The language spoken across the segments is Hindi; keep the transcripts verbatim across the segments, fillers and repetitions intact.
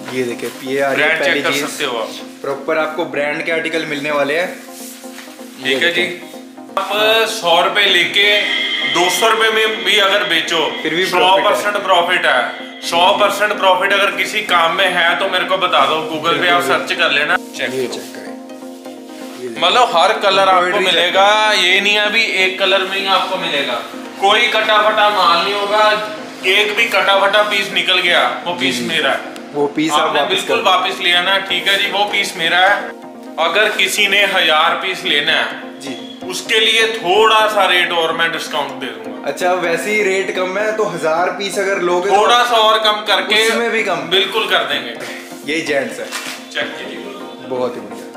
ये देखिए ये आ रही है पहली कर जीन्स। सकते हो आप प्रॉपर आपको ब्रांड के आर्टिकल मिलने वाले हैं। ठीक है जी। आप सौ रुपए लेके दो सौ रुपए में भी अगर बेचो फिर भी सौ परसेंट प्रॉफिट है। सौ परसेंट प्रॉफिट अगर किसी काम में है तो मेरे को बता दो, गूगल पे आप सर्च कर लेना। चेक करें, मतलब हर कलर आपको मिलेगा, ये नहीं है अभी एक कलर में ही आपको मिलेगा। कोई कटा फटा माल नहीं होगा, एक भी कटा फटा पीस निकल गया वो पीस मेरा है, वो पीस आपने बिल्कुल वापस लिया ना। ठीक है जी, वो पीस मेरा है। अगर किसी ने हजार पीस लेना है जी, उसके लिए थोड़ा सा रेट और मैं डिस्काउंट दे दूंगा। अच्छा वैसे ही रेट कम है तो हजार पीस अगर लोगे थोड़ा सा और कम करके उसमें भी कम बिल्कुल कर देंगे। यही जेंट्स है, चेक कीजिए, बहुत ही बढ़िया।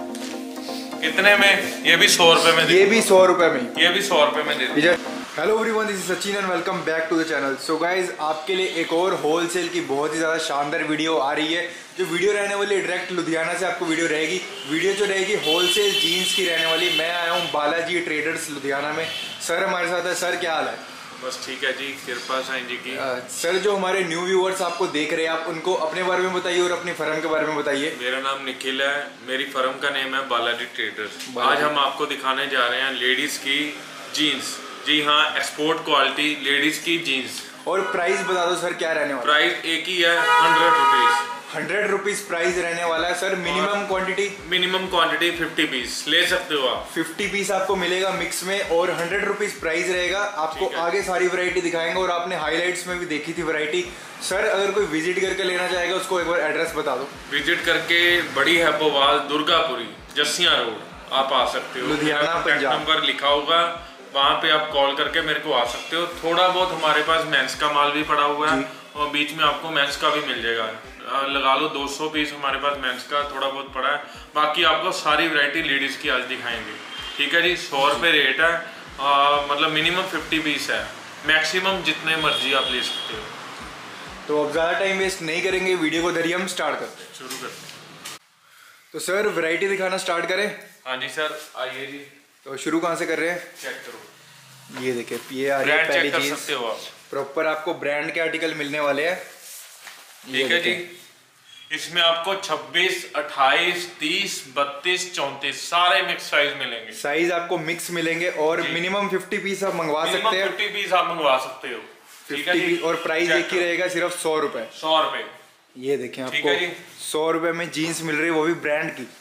कितने में? ये भी सौ रुपए में, ये भी सौ रुपए में, ये भी सौ रुपए में दे दीजिए। Hello everyone, this is Sachin and welcome back to the channel. So guys आपके लिए एक और होलसेल की बहुत ही ज़्यादा शानदार वीडियो आ रही है। जो वीडियो रहने वाली है डायरेक्ट लुधियाना से आपको वीडियो रहेगी। वीडियो जो रहेगी होलसेल जीन्स की रहने वाली। मैं आया हूँ बालाजी ट्रेडर्स लुधियाना में। सर हमारे साथ है। सर क्या हाल है? बस ठीक है जी, कृपा साईं जी की। आ, सर जो हमारे न्यू व्यूअर्स आपको देख रहे हैं, आप उनको अपने बारे में बताइए और अपनी फर्म के बारे में बताइए। मेरा नाम निखिल है, मेरी फर्म का नेम है बालाजी ट्रेडर्स। आज हम आपको दिखाने जा रहे हैं लेडीज की जीन्स। जी हाँ, एक्सपोर्ट क्वालिटी लेडीज की जीन्स। और प्राइस बता दो सर, क्या रहने वाला? प्राइस एक ही है, hundred rupees hundred rupees price रहने वाला है sir. Minimum quantity minimum quantity fifty piece ले सकते हो आप। फिफ्टी पीस आपको मिलेगा मिक्स में और हंड्रेड रुपीज प्राइस रहेगा। आपको आगे सारी वैरायटी दिखाएंगे और आपने हाइलाइट्स में भी देखी थी वैरायटी। सर अगर कोई विजिट करके लेना चाहेगा उसको एक बार एड्रेस बता दो। विजिट करके बड़ी हैपोवाल दुर्गापुरी जसिया रोड आप आ सकते हो। लुधियाना पंजाब नंबर लिखा होगा, वहाँ पे आप कॉल करके मेरे को आ सकते हो। थोड़ा बहुत हमारे पास मेंस का माल भी पड़ा हुआ है और बीच में आपको मेंस का भी मिल जाएगा। लगा लो दो सौ पीस हमारे पास मेंस का थोड़ा बहुत पड़ा है। बाकी आपको सारी वैरायटी लेडीज की आज दिखाएंगे। ठीक है जी, सौ रुपये रेट है। आ, मतलब मिनिमम फिफ्टी पीस है, मैक्सिमम जितने मर्जी आप ले सकते हो। तो अब ज़्यादा टाइम वेस्ट नहीं करेंगे, वीडियो को धरिए हम स्टार्ट करते हैं। शुरू करते हैं। तो सर वैरायटी दिखाना स्टार्ट करें? हाँ जी सर, आइए जी। तो शुरू कहाँ से कर रहे हैं? चेक करो, ये देखिए ये आ रही है पहली चेक कर जीन्स। सकते हो आप। प्रॉपर आपको ब्रांड के आर्टिकल मिलने वाले हैं। ठीक है जी, इसमें आपको छब्बीस, अट्ठाईस, तीस, बत्तीस, चौंतीस सारे मिक्स साइज मिलेंगे। साइज आपको मिक्स मिलेंगे और मिनिमम फिफ्टी पीस आप मंगवा सकते हैं। फिफ्टी पीस आप मंगवा सकते हो। ठीक है जी, और प्राइस एक ही रहेगा, सिर्फ सौ रुपए। सौ रुपए ये देखें आपको सौ रुपए में जीन्स मिल रही है, वो भी ब्रांड की।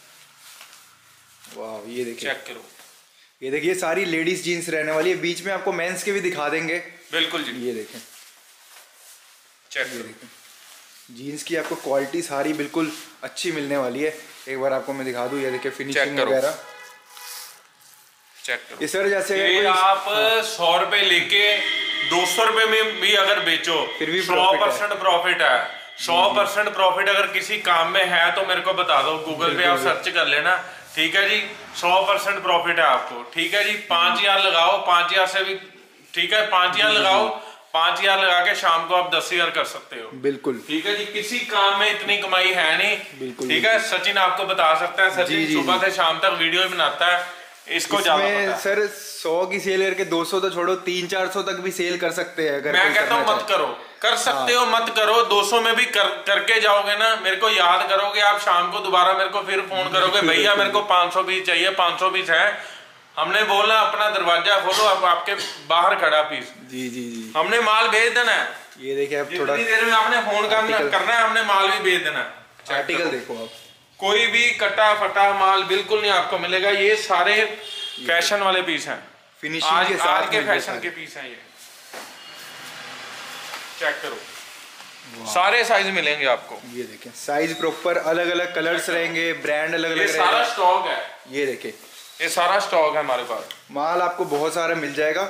वाह, ये देखिए चेक करो, ये देखिए सारी लेडीज जीन्स रहने वाली है। बीच में आपको मेंस के भी दिखा देंगे। बिल्कुल जी, ये देखें चेक ये देखें जीन्स की आपको क्वालिटी सारी बिल्कुल अच्छी मिलने वाली है। एक बार आपको मैं दिखा दूं, ये देखिए फिनिशिंग वगैरह चेक करो। ये सर जैसे ये आप सौ रुपए लेके दो सौ रुपए में भी अगर बेचो फिर भी सौ परसेंट प्रॉफिट है। सौ परसेंट प्रॉफिट अगर किसी काम में है तो मेरे को बता दो, गूगल पे आप सर्च कर लेना। ठीक है जी, सौ परसेंट प्रॉफिट है आपको। ठीक है जी, पांच हजार लगाओ, पांच हजार से भी ठीक है, पांच हजार लगाओ, पांच हजार लगा के शाम को आप दस हजार कर सकते हो। बिल्कुल ठीक है जी, किसी काम में इतनी कमाई है नहीं। बिल्कुल ठीक है, सचिन आपको बता सकता है। सचिन सुबह से शाम तक वीडियो बनाता है, इसको ज्यादा पता है। सर सौ की सेल करके दो सौ तो छोड़ो, तीन चार सौ तक भी सेल कर सकते हैं। अगर मैं कहता हूँ मत करो, कर सकते हो मत करो। दो सौ में भी कर, करके जाओगे ना, मेरे को याद करोगे आप, शाम को दोबारा मेरे को फिर फोन करोगे, भैया मेरे को पाँच सौ पीस चाहिए, पाँच सौ पीस है। हमने बोला अपना दरवाजा खोलो, अब आपके बाहर खड़ा पीस। जी जी जी, हमने माल भेज देना है। ये देखिए अब थोड़ा देर में आपने फोन करना है, हमने माल भी भेज देना है। आर्टिकल देखो आप, कोई भी कटा फटा माल बिल्कुल नहीं आपको मिलेगा। ये सारे फैशन वाले पीस हैं, फिनिशिंग आज, के साथ आज के फैशन के पीस हैं। ये चेक करो, सारे साइज मिलेंगे आपको। ये देखें साइज प्रॉपर अलग अलग कलर्स रहेंगे, ब्रांड अलग अलग। ये सारा स्टॉक है, ये देखें ये सारा स्टॉक है हमारे पास। माल आपको बहुत सारा मिल जाएगा।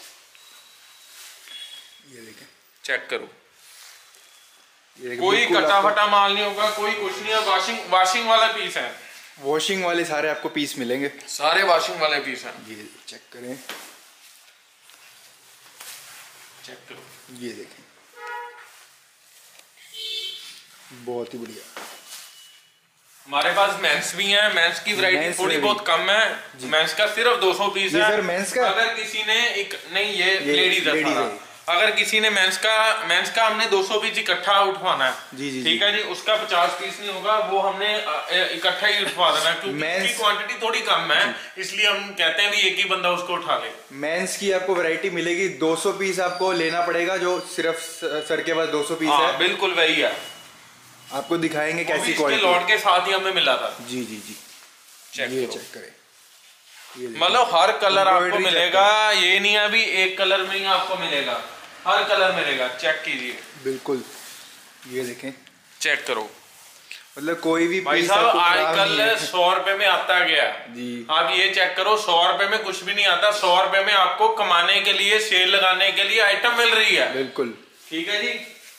ये देखें, चेक करो, ये देखें कोई कटा फटा माल नहीं होगा, कोई कुछ नहीं है। वॉशिंग वॉशिंग वाला पीस है, वॉशिंग वाले सारे आपको पीस मिलेंगे। सारे वॉशिंग वाले पीस हैं। ये चेक करें, चेक करो, ये देखें बहुत ही बढ़िया। हमारे पास मेंस भी हैं, मेंस की वैरायटी थोड़ी बहुत कम है। मेंस का सिर्फ दो सौ पीस है। सर मेंस का अगर किसी ने एक नहीं, ये लेडीज है, अगर किसी ने मेंस का मेंस का हमने दो सौ पीस इकट्ठा उठवाना है जी जी ठीक है जी, उसका पचास पीस नहीं होगा, वो हमने इकट्ठा ही उठवा देना है क्योंकि इसकी क्वांटिटी थोड़ी कम है, इसलिए हम कहते हैं भी एक ही बंदा उसको उठा ले। मेंस की आपको वैरायटी मिलेगी, दो सौ पीस आपको लेना पड़ेगा, जो सिर्फ सर के पास दो सौ पीस है। बिल्कुल वही है, आपको दिखाएंगे कैसी क्वालिटी। लॉट के साथ ही हमें मिला था। जी जी जी चेक ये चेक करें, मतलब हर कलर आपको मिलेगा, ये नहीं है अभी एक कलर में ही आपको मिलेगा, हर कलर मिलेगा। चेक कीजिए, बिल्कुल ये देखें, चेक करो, मतलब कोई भी भाई साहब आजकल सौ रुपए में आता गया जी। आप ये चेक करो, सौ रुपए में कुछ भी नहीं आता, सौ रुपए में आपको कमाने के लिए, सेल लगाने के लिए आइटम मिल रही है। बिल्कुल ठीक है जी,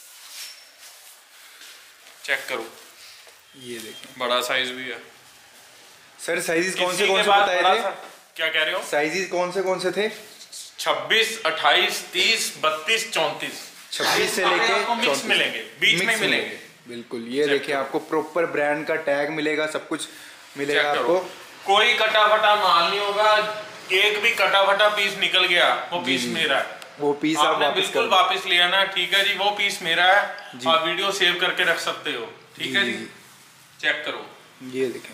चेक करो, ये देखें बड़ा साइज भी है। सर साइजेस कौन से कौन से बताए थे? क्या कह रहे हो? साइजेस कौन से कौन से थे? छब्बीस, अट्ठाईस, तीस, बत्तीस, चौंतीस, छब्बीस से लेके मिक्स मिलेंगे, बीच में मिलेंगे। बिल्कुल ये देखिए, आपको प्रॉपर ब्रांड का टैग मिलेगा, सब कुछ मिलेगा आपको, कोई कटा फटा माल नहीं होगा, एक भी कटा फटा पीस निकल गया वो पीस मेरा है, वो पीस आपने आप बिल्कुल वापस लिया ना, ठीक है जी, वो पीस मेरा है, आप वीडियो सेव करके रख सकते हो। ठीक है जी, चेक करो, ये देखें,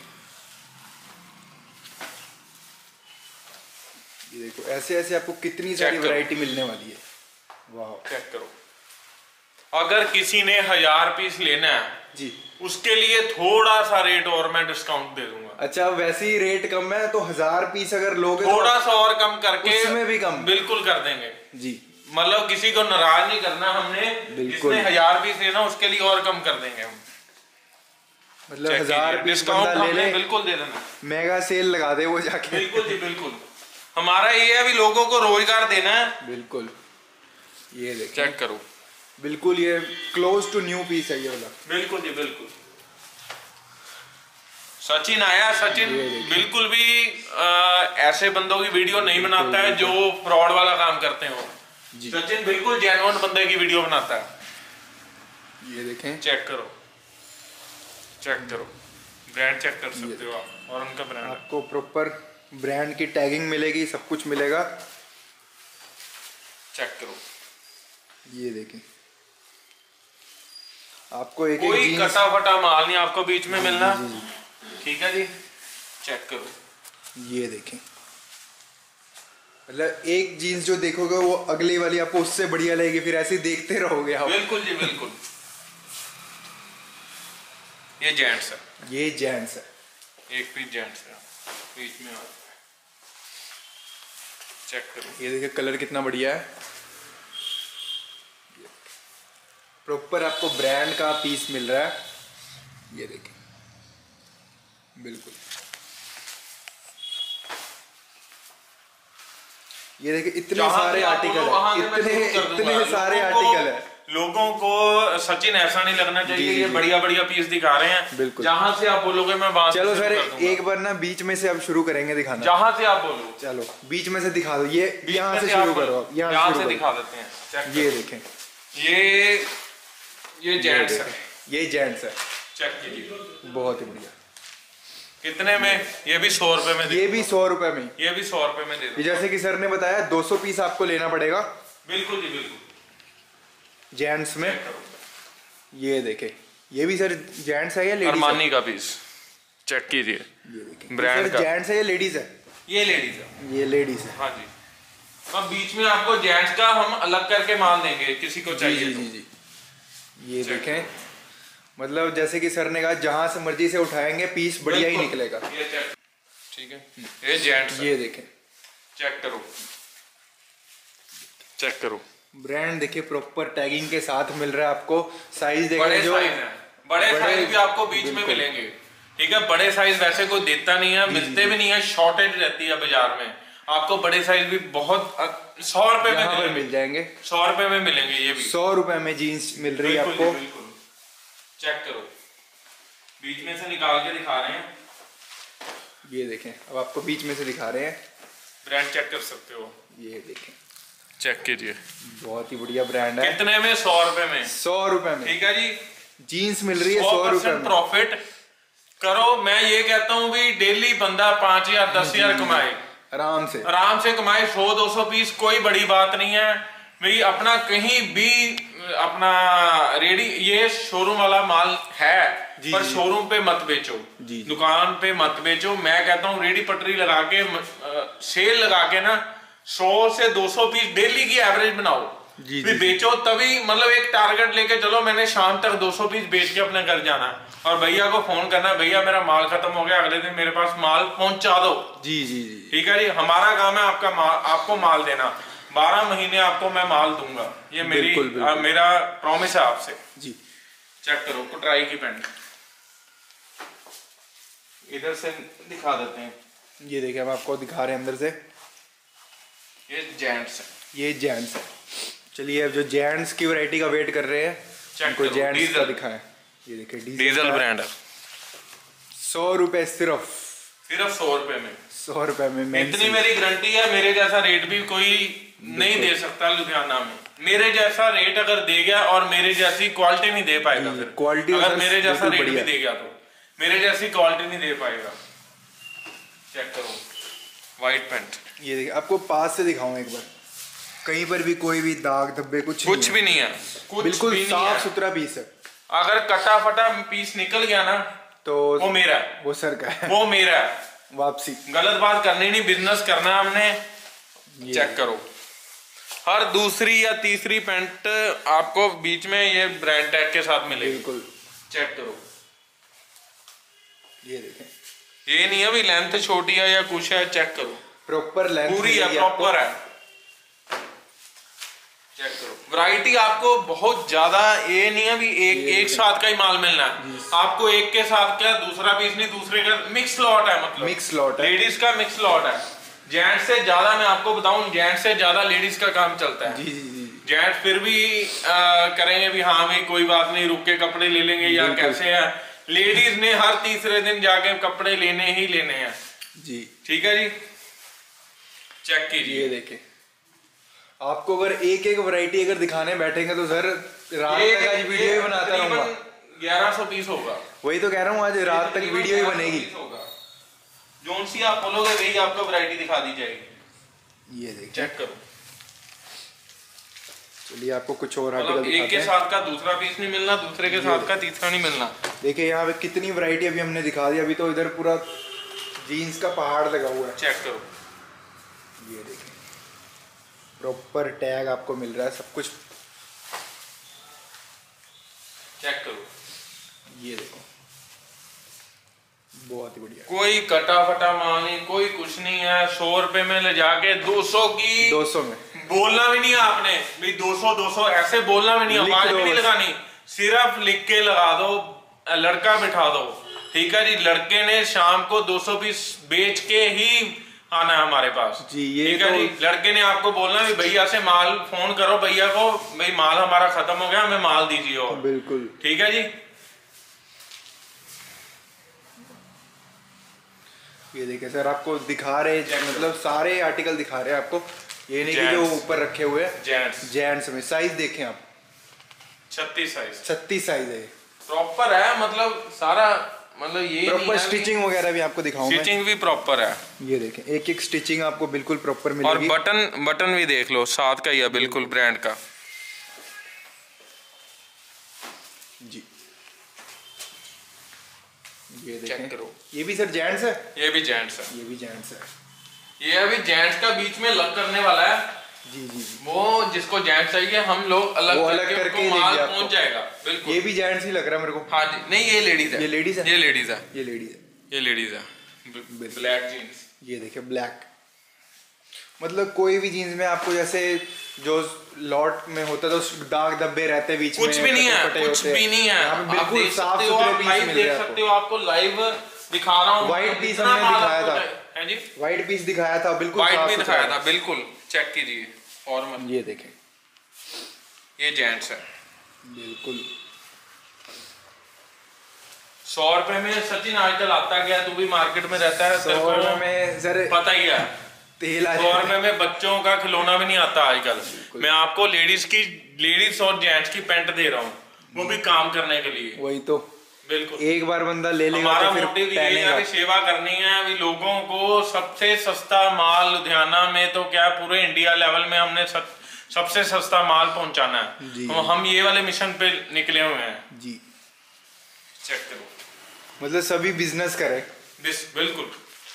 ये देखो, ऐसे ऐसे आपको कितनी सारी वैरायटी मिलने वाली है। वाह, चेक करो, अगर किसी ने हजार पीस लेना है जी, उसके लिए थोड़ा सा रेट और मैं डिस्काउंट दे दूंगा। अच्छा, वैसे ही रेट कम है तो हजार पीस अगर लोगे थोड़ा सा और कम करके उसमें भी कम बिल्कुल कर देंगे जी, मतलब किसी को नाराज नहीं करना हमने, जिसने हजार पीस लेना उसके लिए और कम कर देंगे हम, मतलब हजार पीस डिस्काउंट ले ले, बिल्कुल दे देना, मेगा सेल लगा दे वो जाके। बिल्कुल जी बिल्कुल, हमारा ये है भी लोगों को रोजगार देना है। बिल्कुल, ये देखिए, चेक करो, बिल्कुल ये क्लोज टू न्यू पीस है ये वाला। बिल्कुल जी बिल्कुल। सचिन आया, सचिन बिल्कुल भी आ, ऐसे बंदों की वीडियो नहीं बनाता है जो फ्रॉड वाला काम करते हो। सचिन बिल्कुल जेन्युइन बंदे की वीडियो बनाता है। ये देखें, चेक करो, चेक करो, ब्रांड चेक कर सकते हो आप, और उनका ब्रांड आपको प्रॉपर ब्रांड की टैगिंग मिलेगी, सब कुछ मिलेगा। चेक करो, ये देखें, आपको एक कोई एक कटा फटा माल नहीं आपको बीच में मिलना। ठीक है जी, चेक करो, ये देखें, मतलब एक जीन्स जो देखोगे वो अगली वाली आपको उससे बढ़िया लगेगी, फिर ऐसे देखते रहोगे आप। बिल्कुल जी बिल्कुल। ये जेंट्स है, ये जेंट्स है, एक पीस जेंट्स है, बीच में चेक करो, ये देखिए कलर कितना बढ़िया है, प्रॉपर आपको ब्रांड का पीस मिल रहा है। ये देखिए, बिल्कुल, ये देखिए, इतने सारे आर्टिकल है, इतने इतने सारे आर्टिकल है। लोगों को सचिन ऐसा नहीं लगना चाहिए, ये बढ़िया बढ़िया पीस दिखा रहे हैं। बिल्कुल, जहां से आप बोलोगे मैं वहां। चलो सर, एक बार ना बीच में से अब शुरू करेंगे दिखाना, जहां से आप बोलो। चलो बीच में से दिखा दो, ये यहाँ से शुरू करो, आप यहाँ से दिखा देते हैं। ये देखें, ये ये जेंट्स है, ये जेंट्स है, चेक कीजिए, बहुत ही बढ़िया। कितने में? ये भी सौ रुपए में, ये भी सौ रुपए में, ये भी सौ रुपए में दे दो। जैसे कि सर ने बताया दो सौ पीस आपको लेना पड़ेगा। बिल्कुल जी बिल्कुल, जेंट्स में। ये देखे, ये भी सर जेंट्स है या लेडीज? अरमानी का पीस, चेक कीजिए, ये देखें, ब्रांड का। जेंट्स है या लेडीज है? ये लेडीज है, ये लेडीज है। हाँ जी, अब बीच में आपको जेंट्स का हम अलग करके माल देंगे, किसी को चाहिए जी, तो। जी, जी, ये देखें, मतलब जैसे कि सर ने कहा जहां से मर्जी से उठाएंगे पीस बढ़िया ही निकलेगा। ये चेक, ठीक है, ये जेंट्स, ये देखें, चेक करो, चेक करो, ब्रांड देखिए, प्रॉपर टैगिंग के साथ मिल रहा है आपको। साइज देखें, बड़े जो साइज है, बड़े साइज भी आपको बीच में मिलेंगे। ठीक है, बड़े साइज वैसे कोई देता नहीं है, मिलते भी नहीं है, शॉर्टेज रहती है बाजार में। आपको बड़े साइज भी बहुत सौ रुपए में मिल जाएंगे, सौ रुपए में मिलेंगे। ये भी सौ रुपए में जीन्स मिल रही है आपको। बिल्कुल, चेक करो, बीच में से निकाल के दिखा रहे हैं। ये देखें, अब आपको बीच में से दिखा रहे हैं, ब्रांड चेक कर सकते हो। ये देखें, चेक कीजिए, बहुत ही बढ़िया ब्रांड है। कितने में? सौ रुपए में, सौ रुपए में, ठीक है जी, जीन्स मिल रही है सौ रुपए में। प्रॉफिट करो। मैं ये कहता हूँ भी डेली बंदा पांच हजार दस हजार कमाए, आराम से आराम से कमाए, सौ दो सौ पीस कोई बड़ी बात नहीं है। भाई अपना कहीं भी अपना रेडी ये शोरूम वाला माल है, पर शोरूम पे मत बेचो, दुकान पे मत बेचो। मैं कहता हूँ रेडी पटरी लगा के सेल लगा के ना सौ से दो सौ पीस डेली की एवरेज बनाओ, जी, भी जी, बेचो। तभी मतलब एक टारगेट लेके चलो, मैंने शाम तक दो सौ पीस बेच के अपने घर जाना और भैया को फोन करना, भैया मेरा माल खत्म हो गया, अगले दिन मेरे पास माल पहुंचा दो। जी जी जी ठीक है जी, हमारा काम है आपका माल, आपको माल देना। बारह महीने आपको मैं माल दूंगा, ये मेरी बिल्कुल, बिल्कुल। आ, मेरा प्रॉमिस है आपसे जी। चेक करो कटराई की पैंट, इधर से दिखा देते हैं। ये देखिए हम आपको दिखा रहे हैं अंदर से, ये जेंट्स है, ये जेंट्स है। चलिए अब जो जेंट्स की वैरायटी का वेट कर रहे हैं, उनको जेंट्स का दिखाएं। ये देखिए डीजल ब्रांड है, सौ रुपए सिर्फ सिर्फ सौ रुपए में, सौ रुपए में। इतनी मेरी गारंटी है, मेरे जैसा रेट भी कोई नहीं दे सकता लुधियाना में। मेरे जैसा रेट अगर दे गया और मेरे जैसी क्वालिटी नहीं दे पाएगा, फिर क्वालिटी अगर मेरे जैसा रेट भी दे गया तो मेरे जैसी क्वालिटी नहीं दे पाएगा। चेक करो व्हाइट पैंट, ये देखिए आपको पास से दिखाऊं एक बार, कहीं पर भी कोई भी दाग धब्बे कुछ कुछ भी नहीं है, कुछ बिल्कुल साफ सुथरा पीस है। अगर कटा फटा पीस निकल गया ना तो वो मेरा है, वो सर का है, वो मेरा है। वापसी गलत बात करनी नहीं, बिजनेस करना हमने। चेक करो हर दूसरी या तीसरी पैंट आपको बीच में ये ब्रांड टैग के साथ मिलेगी। बिल्कुल चेक करो, ये देखें, ये नहीं है भी लेंथ छोटी है या कुछ है। चेक करो प्रॉपर लेंथ पूरी है, प्रॉपर है। चेक करो वैरायटी आपको बहुत ज्यादा, ये नहीं है भी एक एक साथ का ही माल मिलना है आपको, एक के साथ क्या दूसरा पीस नहीं, दूसरे का मिक्स लॉट है, मतलब मिक्स लॉट है, लेडीज का मिक्स लॉट है। जेंट्स से ज्यादा मैं आपको बताऊं, जेंट्स से ज्यादा लेडीज का काम चलता है। जी जी जी। जेंट्स फिर भी आ, करेंगे भी हाँ भाई कोई बात नहीं, रुक के कपड़े ले लेंगे या कैसे है। लेडीज ने हर तीसरे दिन जाके कपड़े लेने ही लेने हैं जी। ठीक है जी, चेक कीजिए। ये देखे आपको अगर एक एक वैरायटी अगर दिखाने बैठेंगे तो सर रात तक आज वीडियो ही बनाता रहूंगा। ग्यारह सौ पीस होगा, वही तो कह रहा हूँ, आज रात तक वीडियो ही बनेगी। जोन सी आप बोलोगे वही आपको वैरायटी दिखा दी जाएगी। ये देखिए चेक करो। चलिए आपको कुछ और मतलब एक के साथ का दूसरा पीस नहीं मिलना, दूसरे के साथ का तीसरा नहीं मिलना। देखिए यहाँ पे कितनी वैरायटी अभी हमने दिखा दी, अभी तो इधर पूरा जीन्स का पहाड़ लगा हुआ है। चेक करो, ये देखिए प्रॉपर टैग आपको मिल रहा है, सब कुछ। चेक करो, ये देखो बहुत ही बढ़िया, कोई कटा फटा माल नहीं, कोई कुछ नहीं है। सौ रुपए में ले जाके दो सौ की, दो सौ में बोलना भी नहीं है आपने भाई दो सौ दो सौ ऐसे बोलना भी नहीं, आवाज भी नहीं लगानी, सिर्फ लिख के लगा दो, लड़का बिठा दो। ठीक है जी, लड़के ने शाम को दो सौ पीस बेच के ही आना है हमारे पास जी। ये ठीक है तो... जी, लड़के ने आपको बोलना भी भैया से माल फोन करो भैया को, भाई माल हमारा खत्म हो गया, हमें माल दीजिए। और बिल्कुल ठीक है जी। ये देखिए सर आपको दिखा रहे, मतलब सारे आर्टिकल दिखा रहे हैं आपको, ये नहीं कि जो ऊपर रखे हुए हैं। जेंट्स जेंट्स में साइज देखें आप, छत्तीस साइज, छत्तीस साइज है, प्रॉपर है, मतलब सारा, मतलब ये प्रॉपर स्टिचिंग वगैरह भी आपको दिखाऊं मैं, स्टिचिंग भी प्रॉपर है। ये देखें एक एक स्टिचिंग आपको बिल्कुल प्रॉपर मिलेगी। और बटन बटन भी देख लो, साथ का ही है बिल्कुल ब्रांड का जी। ये देखें करो, ये भी सर जेंट्स है, ये भी जेंट्स है, ये भी जेंट्स है, ये अभी जेंट्स का बीच में लग करने वाला है। जी जी जी। वो जिसको जेंट्स चाहिए हम लोग अलग वो अलग करके माल पहुंच जाएगा। बिल्कुल, ये भी जेंट्स ही लग रहा है मेरे को। हाँ जी, नहीं ये लेडीज है, ये लेडीज है, ये लेडीज है, ये लेडीज है, ये लेडीज है, ब्लैक जीन्स। ये देखिए ब्लैक, मतलब कोई भी जीन्स में आपको जैसे जो लॉट में होता है तो दाग धब्बे रहते बीच में, कुछ भी नहीं है, कुछ भी नहीं है, बिल्कुल साफ सुथरे पीस मिल रहे हैं। देख सकते हो, आपको लाइव दिखा रहा हूँ। व्हाइट पीस हमने दिखाया था, है जी, व्हाइट पीस दिखाया था, बिल्कुल व्हाइट भी दिखाया था, बिल्कुल चेक कीजिए। और मत, ये देखें ये जेंट्स है, बिल्कुल सौ रुपए में। सचिन आजकल आता गया, तू भी मार्केट में रहता है, सौ रुपए में सर पता ही है, तेल आ सौ रुपए में बच्चों का खिलौना भी नहीं आता आजकल। मैं आपको लेडीज की, लेडीज और जेंट्स की पैंट दे रहा हूँ, वो भी काम करने के लिए। वही तो, बिल्कुल एक बार बंदा ले लेगा हमारा तो फिर मोटिव ये है कि सेवा करनी है अभी लोगों को। सबसे सस्ता माल लुधियाना में तो क्या पूरे इंडिया लेवल में हमने सबसे सस्ता माल पहुंचाना है जी। हम हम ये वाले मिशन पे निकले हुए हैं जी। चेक करो मतलब सभी बिजनेस करे बिस बिल्कुल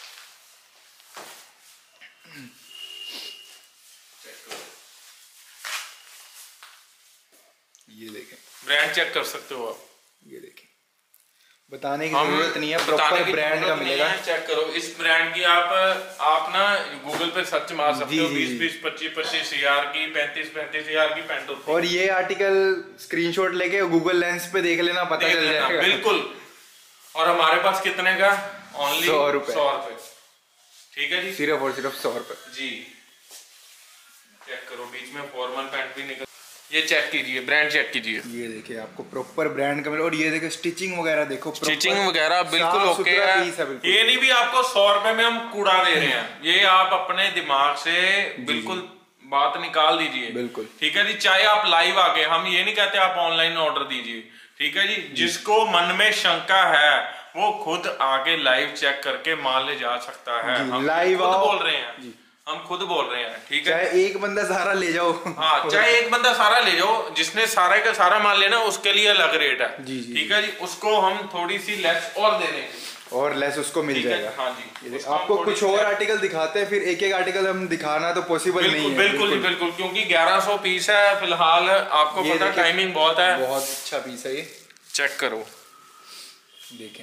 ये देखें, ब्रांड चेक कर सकते हो आप, ये देखें, बताने की हम जरूरत नहीं है, बताने प्रॉपर की ब्रांड का जरूरत नहीं मिलेगा। है, चेक करो इस ब्रांड की आप आप ना गूगल पे सर्च मार सकते जी, हो जी, बीस जी। बीस पच्चीस पच्चीस हजार की पैंतीस पैंतीस हजार की पैंट होती है। और ये आर्टिकल स्क्रीनशॉट लेके गूगल लेंस पे देख लेना, पता देख चल लेना, जाएगा। बिल्कुल। और हमारे पास कितने का? ओनली सौ रुपए। सौ रुपए, ठीक है जी, सिर्फ और सिर्फ सौ रुपए जी। चेक करो बीच में फॉर्मल पैंट भी निकल, ये चेक कीजिए, ब्रांड चेक कीजिए, ये देखिए आपको प्रॉपर ब्रांड का मिले। और ये देखो स्टिचिंग वगैरह देखो, स्टिचिंग वगैरह बिल्कुल साफ ओके सुथरा है। पीस है बिल्कुल। ये नहीं भी आपको सौ रुपए में हम कूड़ा दे रहे हैं, ये आप अपने दिमाग से बिल्कुल बात निकाल दीजिए, बिल्कुल ठीक है जी। चाहे आप लाइव आके, हम ये नहीं कहते आप ऑनलाइन ऑर्डर दीजिए, ठीक है जी। जिसको मन में शंका है वो खुद आके लाइव चेक करके माल ले जा सकता है। हम लाइव खुद आओ बोल रहे हैं जी, हम खुद बोल रहे हैं, ठीक है। चाहे एक बंदा सारा ले जाओ, हाँ, चाहे एक बंदा सारा ले जाओ, जिसने सारे का सारा माल लेना उसके लिए अलग रेट है, जी, जी, ठीक है जी। उसको हम थोड़ी सी लेस और दे देंगे, और लेस उसको मिल ठीक है, जाएगा। हाँ जी। ये उसको हम आपको थोड़ी कुछ सी और लेस- आर्टिकल दिखाते हैं, फिर एक एक आर्टिकल हम दिखाना तो पॉसिबल नहीं बिल्कुल है। बिल्कुल जी बिल्कुल, क्योंकि ग्यारह सौ पीस है फिलहाल, आपको ये पता देखिए, टाइमिंग बहुत है। बहुत अच्छा पीस है ये, चेक करो, देखें,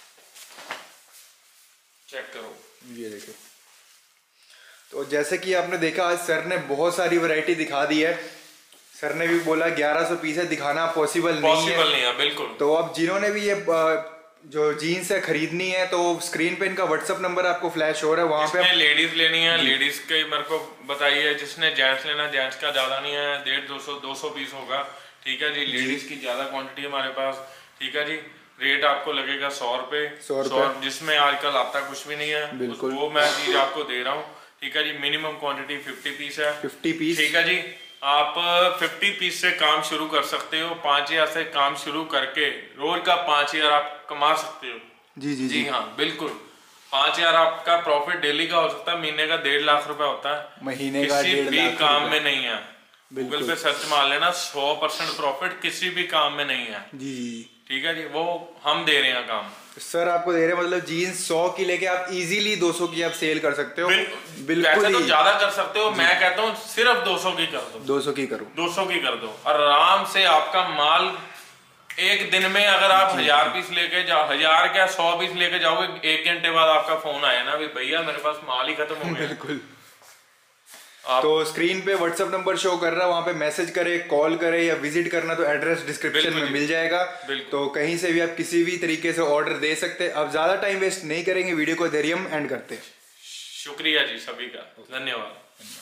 चेक करो, ये देखो। तो जैसे कि आपने देखा आज सर ने बहुत सारी वैरायटी दिखा दी है। सर ने भी बोला ग्यारह सौ पीस है, दिखाना पॉसिबल नहीं है। पॉसिबल नहीं है बिल्कुल। तो अब जिन्होंने भी ये अ, जो जीन्स है खरीदनी है, तो स्क्रीन पे इनका व्हाट्सअप नंबर आपको फ्लैश हो रहा है, वहाँ पे जिसने लेडीज लेनी है लेडीज के मेरे को बताइए, जिसने जेंट्स लेना जेंट्स का ज्यादा नहीं है, डेढ़ दो सौ दो सौ पीस होगा, ठीक है जी। लेडीज की ज्यादा क्वांटिटी हमारे पास, ठीक है जी। रेट आपको लगेगा सौ रुपए, सौ रुपए, जिसमें आजकल आता कुछ भी नहीं है, बिल्कुल। वो मैं चीज आपको दे रहा हूँ, ठीक है जी। मिनिमम क्वांटिटी फिफ्टी पीस है, फिफ्टी पीस, ठीक है जी। आप फिफ्टी पीस से काम शुरू कर सकते हो, पाँच हजार से काम शुरू करके रोज का पाँच हजार आप कमा सकते हो। जी जी जी हाँ बिल्कुल, पाँच हजार आपका प्रॉफिट डेली का हो सकता है, महीने का डेढ़ लाख रुपए होता है, महीने का किसी डेढ़ भी लाख काम रुपए। में नहीं है। गूगल पे सर्च मार लेना, सौ परसेंट प्रॉफिट किसी भी काम में नहीं है, जी जी। ठीक है जी। वो हम दे रहे हैं काम, सर आपको दे रहे हैं, मतलब जीन्स सौ की लेके आप इजीली दो सौ की आप सेल कर सकते हो। बिल्कुल, वैसे तो ज्यादा कर सकते हो, मैं कहता हूँ सिर्फ दो सौ की कर दो, दो सौ की करो, दो सौ की कर दो, आराम से आपका माल एक दिन में, अगर आप हजार पीस लेके जाओ, हजार क्या सौ पीस लेके जाओगे, एक घंटे बाद आपका फोन आया ना, भैया मेरे पास माल ही खत्म हो गया। बिल्कुल। आप... तो स्क्रीन पे व्हाट्सएप नंबर शो कर रहा है, वहाँ पे मैसेज करे, कॉल करे या विजिट करना तो एड्रेस डिस्क्रिप्शन में मिल जाएगा। तो कहीं से भी आप किसी भी तरीके से ऑर्डर दे सकते हैं। अब ज्यादा टाइम वेस्ट नहीं करेंगे, वीडियो को धैर्य एंड करते हैं। शुक्रिया जी सभी का, धन्यवाद।